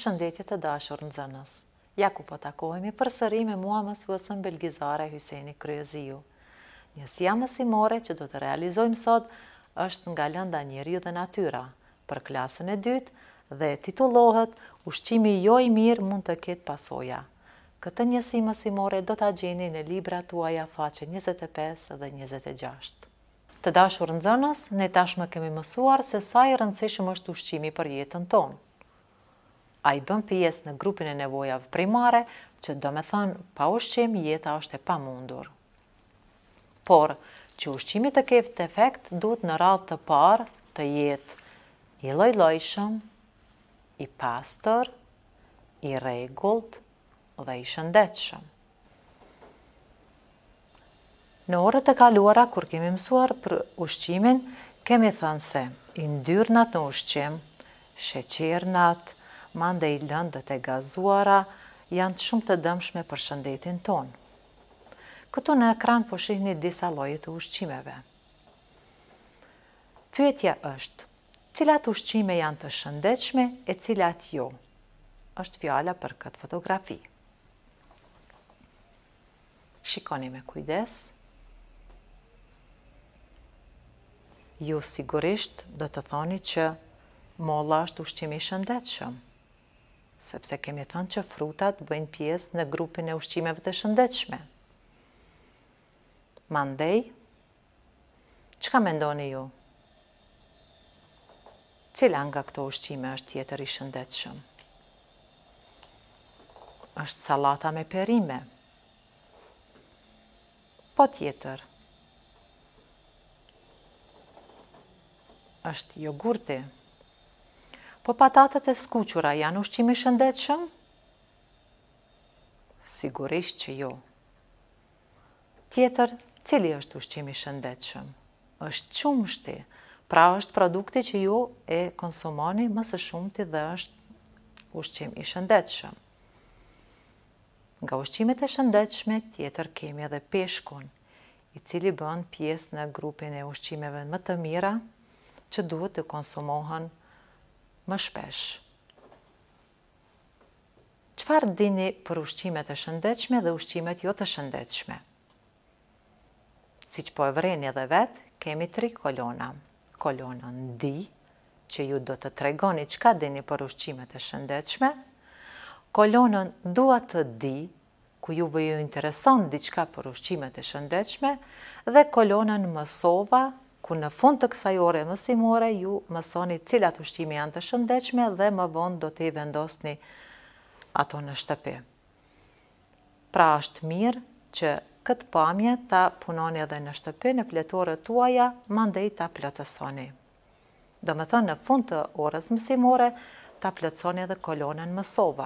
Përshëndetje të dashur nxënës. Ja ku po takohemi përsëri me mua mësuesën belgizare Hyseni Kryeziu. Njësia mësimore që do të realizojmë sot është nga lënda Njeriu dhe natyra, për klasën e dytë dhe titullohet Ushqimi jo i mirë mund të ketë pasoja. Këtë njësi mësimore do ta gjeni në librat tuaja faqe 25 dhe 26. Të dashur nxënës, ne tashmë kemi mësuar se sa i rëndësishëm është ushqimi për jetën tonë. A i bën pjesë në grupin e nevojave primare, që do me thënë pa ushqim jeta është e pamundur. Por, që ushqimi të ketë efekt, duhet në radhë të parë të jetë i lloj-llojshëm, i pastër, i rregullt dhe i shëndetshëm. Në orët e kaluara, kur kemi mësuar për ushqimin, kemi thënë se yndyrnat në ushqim, sheqernat, mandej lëndët e gazuara, janë shumë të dëmshme për shëndetin tonë. Këtu në ekran po shihni disa lloje të ushqimeve. Pyetja është, cilat ushqime janë të shëndetshme e cilat jo? Është fjala për këtë fotografi. Shikoni me kujdes. Ju sigurisht do të thoni që molla është ushqimi i shëndetshëm, sepse kemi thënë që frutat bëjnë pjesë në grupin e ushqimeve të shëndetshme. Mandej, çka mendoni ju? Cila nga këto ushqime është tjetër i shëndetshëm? Është sallata me perime. Po tjetër. Është jogurti. Po patatet e skuqura janë ushqim i shëndetshëm? Sigurisht që jo. Tjetër, cili është ushqim i shëndetshëm? Është qumshti, pra është produkti që ju e konsumoni më së shumti dhe është ushqim i shëndetshëm. Nga ushqimet e shëndetshme, tjetër kemi edhe peshkun, i cili bën pjesë në grupin e ushqimeve më të mira që duhet të konsumohen më shpesh. Çfarë dini për ushqimet e shëndetshme dhe ushqimet jo të shëndetshme? Siç po e vreni edhe vetë, kemi 3 kolona. Kolonën D, që ju do të tregoni çka dini për ushqimet e shëndetshme. Kolonën dua të di, ku juve ju intereson diçka për ushqimet e shëndetshme, dhe kolonën mësova, ku në fund të kësaj ore mësimore ju mësoni cilat ushqime janë të shëndetshme dhe më vonë do t'i vendosni ato në shtëpi. Pra është mirë që këtë pamje ta punoni edhe në shtëpi, në pletorët tuaja, mandej ta plotësoni. Do me thënë në fund të orës mësimore, ta plotësoni edhe kolonën mësova.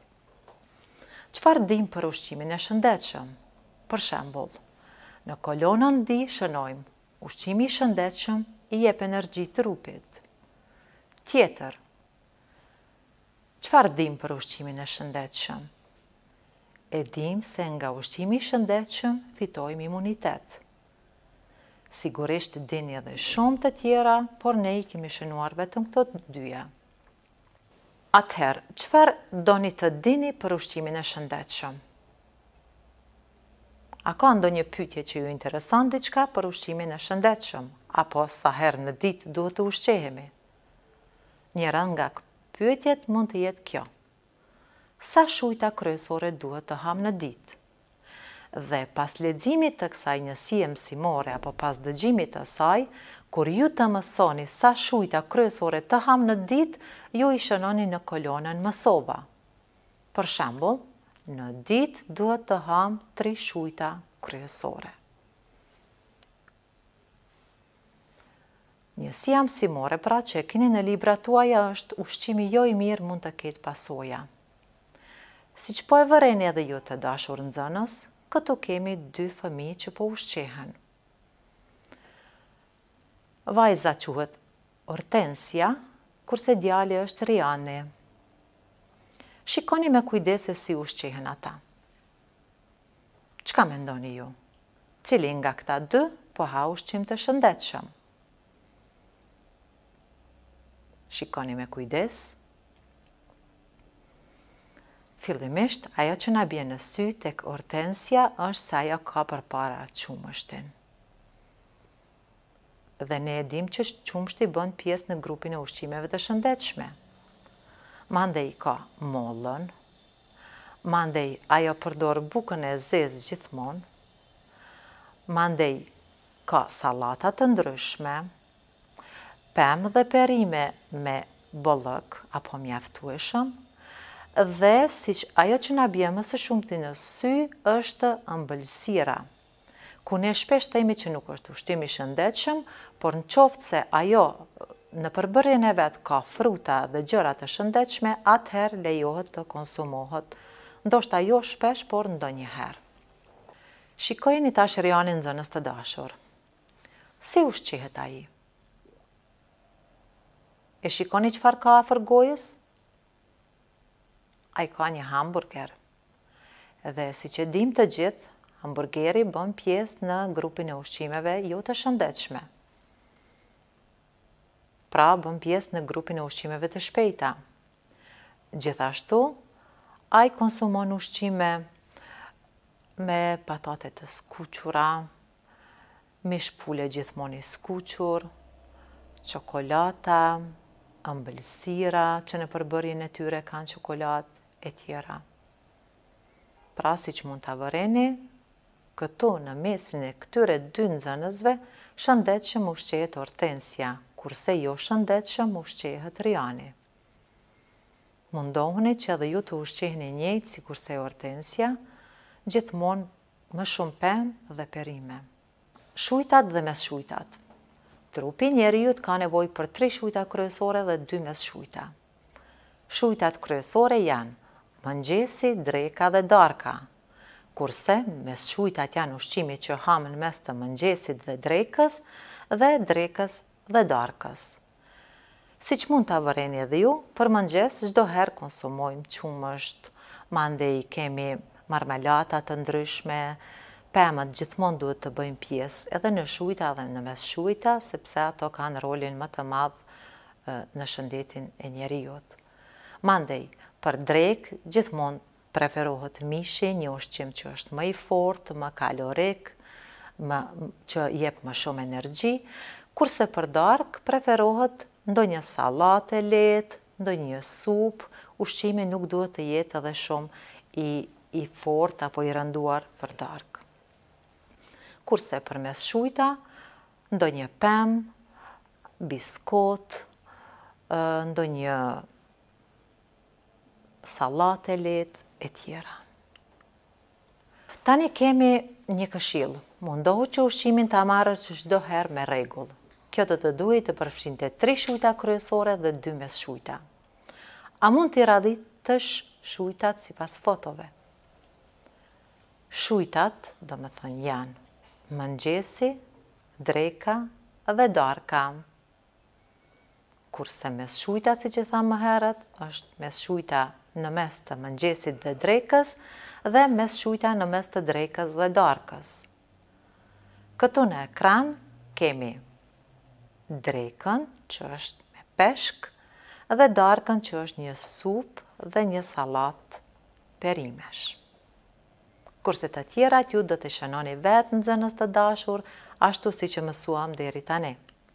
Çfarë dim për ushqimin e shëndetshëm? Për shembull, në kolonën D shënojmë ushqimi i shëndetshëm i jep energji trupit. Tjetër, çfarë dim për ushqimin e shëndetshëm? E dim se nga ushqimi i shëndetshëm fitojmë imunitet. Sigurisht dini edhe shumë të tjera, por ne i kemi shënuar vetëm këto dyja. Atëherë, çfarë doni të dini për ushqimin e shëndetshëm? A ka ndonjë pyetje që ju intereson diçka për ushqimin e shëndetshëm, apo sa herë në ditë duhet të ushqehemi? Njëra nga pyetjet mund të jetë kjo. Sa shujta kryesore duhet të ham në ditë? Dhe pas leximit të kësaj njësie mësimore apo pas dëgjimit të saj, kur ju të mësoni sa shujta kryesore të ham në ditë, ju i shënoni në kolonën mësova. Për shembull, në ditë duhet të ham 3 shujta kryesore. Njësia mësimore pra që e keni në librat tuaja është ushqimi jo i mirë mund të ketë pasoja. Siç po e vëreni edhe ju të dashur nxënës, këtu kemi 2 fëmijë që po ushqehen. Vajza quhet Hortensia, kurse djali është Riani. Shikoni me kujdes se si ushqehen ata. Çka mendoni ju? Cili nga këta 2 po ha ushqim të shëndetshëm? Shikoni me kujdes. Fillimisht, ajo që na bie në sy tek Hortensia është se ajo ka përpara qumështin. Dhe ne e dim që qumështi bën pjesë në grupin e ushqimeve të shëndetshme. Mandej ka mollën, mandej ajo përdor bukën e zezë gjithmonë, mandej ka sallata të ndryshme, pemë dhe perime me bollëk apo mjaftueshëm, dhe siç ajo që na bie më së shumti në sy është ëmbëlsira, ku ne shpesh themi që nuk është ushqim i shëndetshëm, por në qoftë se ajo në përbërjen e vet ka fruta dhe gjëra të shëndetshme, atëherë lejohet të konsumohet, ndoshta jo shpesh, por ndonjëherë. Shikojeni tash Rianin nxënës të dashur. Si ushqihet ai? E shikoni çfarë ka afër gojës? Ai ka një hamburger. Dhe siç e dim të gjithë, hamburgeri bën pjesë në grupin e ushqimeve jo të shëndetshme. Pra bën pjesë në grupin e ushqimeve të shpejta. Gjithashtu, ai konsumon ushqime me patate të skuqura, mishpule gjithmonë i skuqur, çokolata, ëmbëlsira që në përbërjen e tyre kanë çokoladë e tjera. Pra, siç mund ta vëreni, këtu në mesin e këtyre dy nxënësve shëndetshëm ushqehet Hortensia, kurse jo shëndetshëm ushqehet Riani. Mundohuni që edhe ju të ushqeheni njëjtë si kurse Hortensia, gjithmonë më shumë pemë dhe perime. Shujtat dhe messhujtat. Trupi i njeriut ka nevojë për 3 shujta kryesore dhe 2 messhujta. Shujtat kryesore janë mëngjesi, dreka dhe darka, kurse messhujtat janë ushqimit që hamë në mes të mëngjesit dhe drekës dhe darkës. Siç mund ta vëreni edhe ju, për mëngjes çdo herë konsumojmë qumësht, mandej kemi marmelata të ndryshme, pemët gjithmonë duhet të bëjmë pjesë edhe në shujta dhe në messhujta, sepse ato kanë rolin më të madh në shëndetin e njeriut. Mandej, për drekë gjithmonë preferohet mishi, një ushqim që është më i fortë, më kalorik, që jep më shumë energji, kurse për darkë preferohet ndonjë sallatë e lehtë, ndonjë supë, ushqimi nuk duhet të jetë edhe shumë i fortë apo i rënduar për darkë. Kurse për messhujta, ndonjë pemë, biskot, ndonjë sallatë e lehtë e tjera. Tani kemi një këshill. Mundohu që ushqimin ta marrësh çdo herë me rregull. Kjo do të duhej të përfshinte 3 shujta kryesore dhe 2 messhujta. A mund t'i radhitësh shujtat sipas fotove? Shujtat, domethënë, janë mëngjesi, dreka dhe darka. Kurse messhujta, siç e tham më herët, është messhujta në mes të mëngjesit dhe drekës dhe messhujta në mes të drekës dhe darkës. Këtu në ekran kemi drekën, që është me peshk, dhe darkën, që është një supë dhe një sallatë perimesh. Kurse të tjerat ju do të shënoni vetë nxënës të dashur, ashtu si që mësuam deri tani.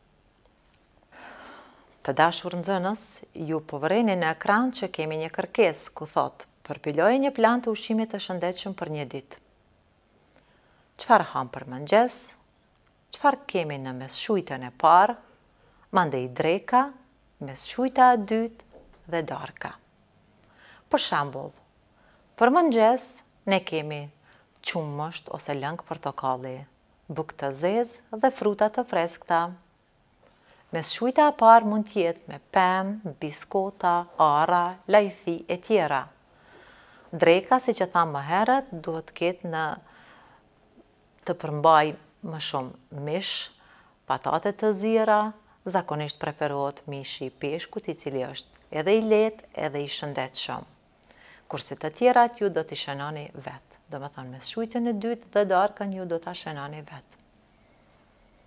Të dashur nxënës, ju po vëreni në ekran që kemi një kërkesë ku thotë: përpiloje një plan të ushqimit të shëndetshëm për një ditë. Çfarë ham për mëngjes? Çfarë kemi në messhujtën e parë? Mandej dreka, messhujta e dytë dhe darka. Për shembull, për mëngjes ne kemi qumësht ose lëng portokalli, bukë të zezë dhe fruta të freskëta. Messhujta e parë mund të jetë me pemë, biskota, arra, lajthi e tjera. Dreka, siç e tham më herët, duhet të ketë të përmbaj më shumë mish, patate të zira, zakonisht preferohet mishi i peshkut, i cili është edhe i lehtë edhe i shëndetshëm. Kurse të tjerat ju do t'i shënoni vetë. Domethënë messhujtën e dytë dhe darkën ju do t'a shënoni vetë.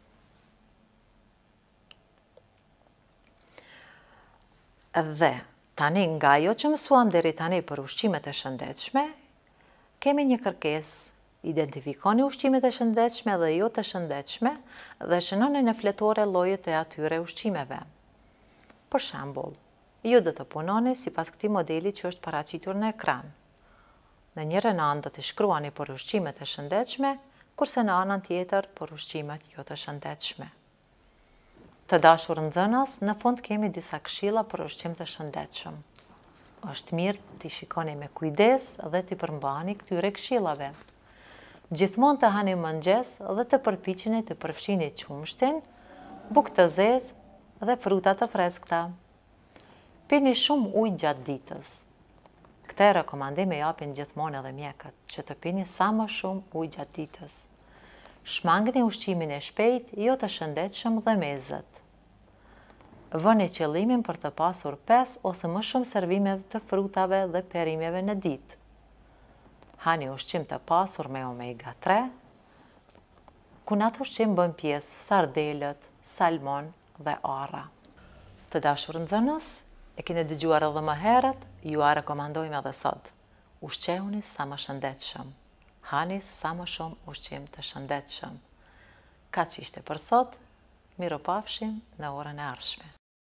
Dhe Tani, nga jo që mësuam deri tani për ushqimet e shëndetshme, kemi një kërkesë. Identifikoni ushqimet e shëndetshme dhe jo të shëndetshme dhe shënoni në fletore llojet e atyre ushqimeve. Për shembull, ju do të punoni sipas këtij modeli që është paraqitur në ekran. Në njërën anë do të shkruani për ushqimet e shëndetshme, kurse në anën tjetër për ushqimet jo të shëndetshme. Të dashur nxënës, në fund kemi disa këshilla për ushqim të shëndetshëm. Është mirë t'i shikoni me kujdes dhe t'i përmbani këtyre këshillave. Gjithmonë të hani mëngjes dhe të përpiqeni të përfshini qumshtin, bukë të zezë dhe fruta të freskëta. Pini shumë ujë gjatë ditës. Këtë rekomandim e japin gjithmonë edhe mjekët, që të pini sa më shumë ujë gjatë ditës. Shmangni ushqimin e shpejt, jo të shëndetshëm dhe mezët. Vëni qëllimin për të pasur 5 ose më shumë servime të frutave dhe perimeve në ditë. Hani ushqim të pasur me omega 3, ku në atë ushqim bën pjesë sardelët, salmon dhe arra. Të dashur nxënës, e keni dëgjuar edhe më herët, ju a rekomandojmë edhe sot. Ushqehuni sa më shëndetshëm. Hani sa më shumë ushqim të shëndetshëm. Kaq ishte për sot, miropafshim në orën e ardhshme.